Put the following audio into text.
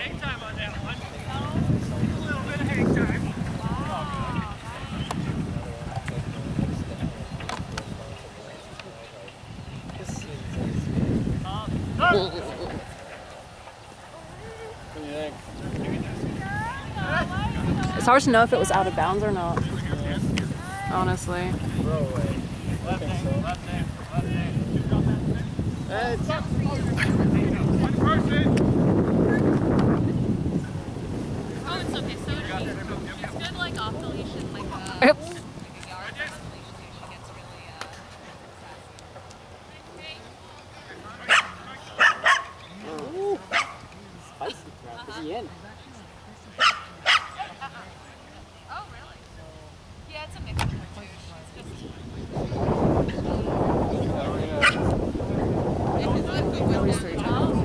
It's hard to know if it was out of bounds or not. Honestly. Yep. Spicy crap. Is he in? Oh, really? Yeah, it's a mixture too. It's just...